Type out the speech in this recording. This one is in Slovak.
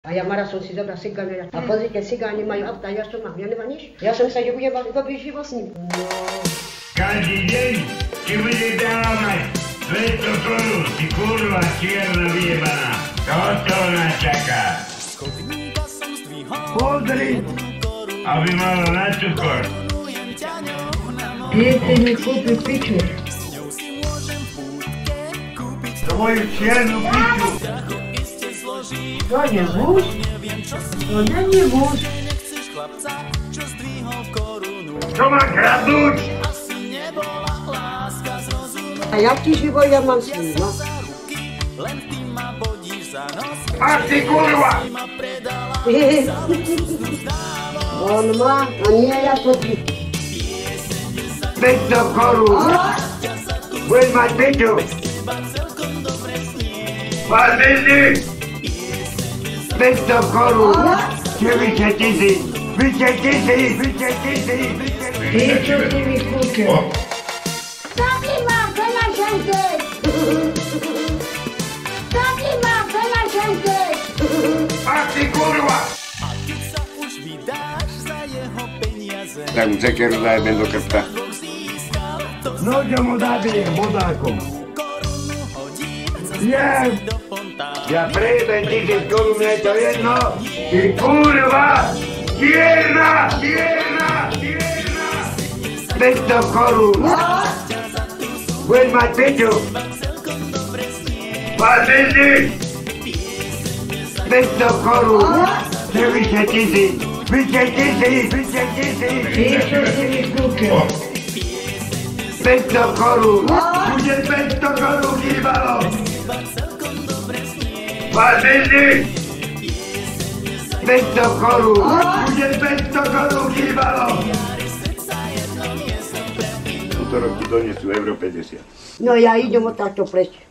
A ja Mara som si zobral cigána. A pozrite, cigáni majú auta, ja čo mám, ja nemám nič. Ja som sa nebudem dobrý život s ním. No. Každý deň ti bude dávať 200 korún, ty kurva čierna vyjebaná. Toto nás čaká. Pozri, aby malo na cukor. Viete mi kúpiť piču. Tvoju čiernu piču. To je vúz? To není vúz. Čo má kradnúť? A jaký život ja mám s ním, no? Ach ty kurva! On má, a nie ja to ty. 500 korún. Budeš mať piču. Pán Bildy! 500 korún. Vyše 1000. Vyše 1000. Vyše 1000. Ty, čo ty mi kúčil? Taký má peňaženky! Taký má peňaženky! Ach ty kurva! A keď sa už vydáš za jeho peniaze, Tak mu cekeru zajebem do krsta. No, čo mu dábije, bodákom. korunu hodím Jem! do fontánu. Ja prejebem 1000 korún, mne je to jedno. Ty kurva! Čierna! Čierna! Čierna! 500 korún. Budeš mať piču. Pán Bildy! 500 korún. Vyše 1000. Vyše 1000. Vyše 1000. Ty, čo ty mi kúčil? 500 korún. Bude 500 korún chýbalo. Pán Bildy! 500 korún. Bude 500 korún chýbalo. Útorok tu donesú euro 50. No ja idem o táto preč.